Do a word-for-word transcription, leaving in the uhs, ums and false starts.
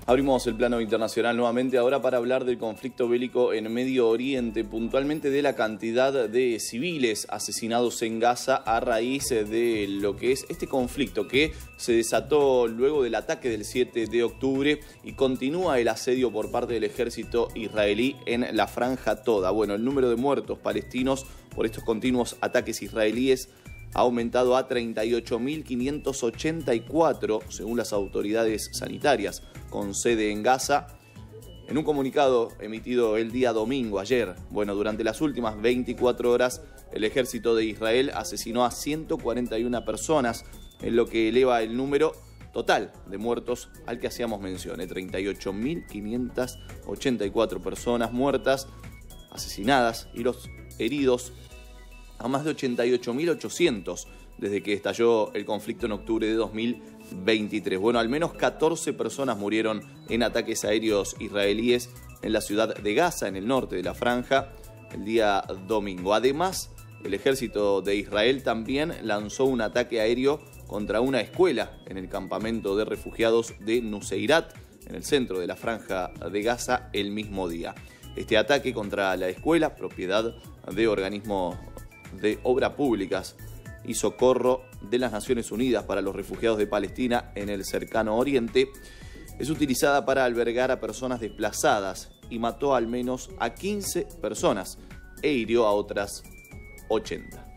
Abrimos el plano internacional nuevamente ahora para hablar del conflicto bélico en Medio Oriente, puntualmente de la cantidad de civiles asesinados en Gaza a raíz de lo que es este conflicto que se desató luego del ataque del siete de octubre y continúa el asedio por parte del ejército israelí en la franja toda. Bueno, el número de muertos palestinos por estos continuos ataques israelíes ha aumentado a treinta y ocho mil quinientos ochenta y cuatro, según las autoridades sanitarias con sede en Gaza. En un comunicado emitido el día domingo, ayer, bueno, durante las últimas veinticuatro horas, el ejército de Israel asesinó a ciento cuarenta y una personas, en lo que eleva el número total de muertos al que hacíamos mención, treinta y ocho mil quinientos ochenta y cuatro personas muertas, asesinadas, y los heridos a más de ochenta y ocho mil ochocientos desde que estalló el conflicto en octubre de dos mil veintitrés. Bueno, al menos catorce personas murieron en ataques aéreos israelíes en la ciudad de Gaza, en el norte de la franja, el día domingo. Además, el ejército de Israel también lanzó un ataque aéreo contra una escuela en el campamento de refugiados de Nuseirat, en el centro de la franja de Gaza, el mismo día. Este ataque contra la escuela, propiedad de organismos de obras públicas y socorro de las Naciones Unidas para los refugiados de Palestina en el cercano Oriente, es utilizada para albergar a personas desplazadas y mató al menos a quince personas e hirió a otras ochenta.